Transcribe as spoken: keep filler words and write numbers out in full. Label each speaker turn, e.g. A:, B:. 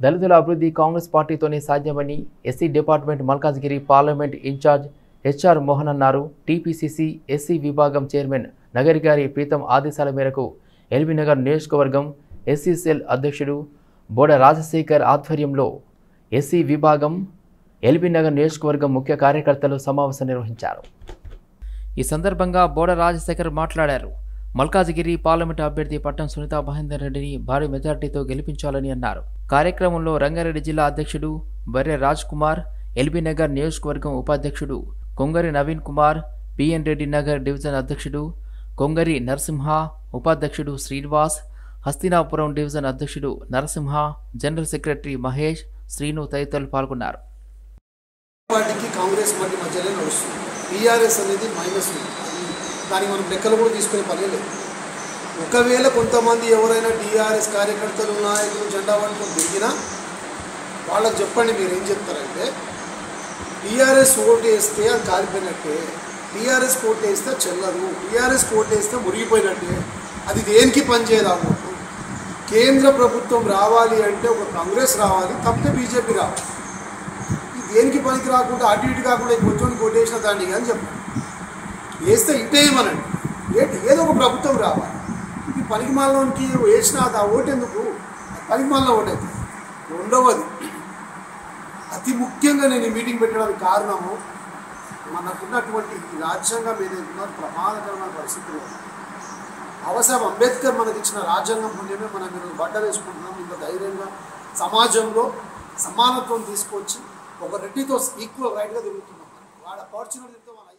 A: దళితుల అభివృద్ధి కాంగ్రెస్ పార్టీతోనే సాధ్యమని SC department Malkajgiri parliament incharge HR Mohan అన్నారు. టీపీసీసీ ఎస్సీ విభాగం చైర్మన్ నగరిగారి ప్రీతం ఆదేశాల మేరకు ఎల్బీనగర్ నియోజకవర్గం ఎస్సీ సెల్ అధ్యక్షుడు బోడ రాజశేఖర్ ఆధ్వర్యంలో ఎస్సీ విభాగం ఎల్బీనగర్ నియోజకవర్గం ముఖ్య కార్యకర్తలు సమావేశం నిర్వహించారు. ఈ సందర్భంగా బోడ రాజశేఖర్ మాట్లాడారు. మల్కాజ్గిరి పార్లమెంటు అభ్యర్థి పట్టం సునీతా మహేందర్ రెడ్డిని భారీ మెజార్టీతో గెలిపించాలని అన్నారు. కార్యక్రమంలో రంగారెడ్డి జిల్లా అధ్యక్షుడు బర్రె రాజ్ కుమార్, ఎల్బీనగర్ నియోజకవర్గం ఉపాధ్యక్షుడు కొంగరి నవీన్ కుమార్, పిఎన్ రెడ్డి నగర్ డివిజన్ అధ్యక్షుడు కొంగరి నరసింహ, ఉపాధ్యక్షుడు శ్రీనివాస్, హస్తినాపురం డివిజన్ అధ్యక్షుడు నరసింహ, జనరల్ సెక్రటరీ మహేష్, శ్రీను తదితరులు పాల్గొన్నారు.
B: పార్టీకి కాంగ్రెస్ పార్టీ మధ్యలో నడుస్తుంది. టీఆర్ఎస్ అనేది మైనస్ ఉంది. దానికి మనం లెక్కలు కూడా తీసుకునే పని లేదు. ఒకవేళ కొంతమంది ఎవరైనా టీఆర్ఎస్ కార్యకర్తలు నాయకులు జెండా పట్టుకొని తిరిగినా వాళ్ళకి చెప్పండి. మీరు ఏం చెప్తారంటే టీఆర్ఎస్ ఓటు వేస్తే అది కాలిపోయినట్టే, టీఆర్ఎస్ ఓటు వేస్తే చెల్లదు, టీఆర్ఎస్ ఓటు వేస్తే మురిగిపోయినట్టే, అది దేనికి పనిచేయదు. ఆ ఓటు కేంద్ర ప్రభుత్వం రావాలి అంటే ఒక కాంగ్రెస్ రావాలి, తప్పితే బీజేపీ రావాలి. దేనికి పనికి రాకుండా అటు ఇటు కాకుండా కొంచెం కొట్టేసిన దాన్ని కానీ చెప్పండి. వేస్తే ఇటేయమనండి, ఏంటి ఏదో ఒక ప్రభుత్వం రావాలి. ఈ పనికిమాలలోనికి వేసిన ఆ ఓటు ఎందుకు? పనికిమాలలో ఓటు అయితే. రెండవది, అతి ముఖ్యంగా నేను ఈ మీటింగ్ పెట్టడానికి కారణము మనకున్నటువంటి ఈ రాజ్యాంగం ఏదైతే ప్రమాదకరమైన పరిస్థితులు అవసరం. అంబేద్కర్ మనకి ఇచ్చిన రాజ్యాంగం పుణ్యమే మనం ఈరోజు బట్ట వేసుకుంటున్నాం. ఇంత ధైర్యంగా సమాజంలో సమానత్వం తీసుకొచ్చి ఒక రెడ్డితో ఈక్వల్ రైట్గా తిరుగుతున్నాం. వాడు ఆపర్చునిటీతో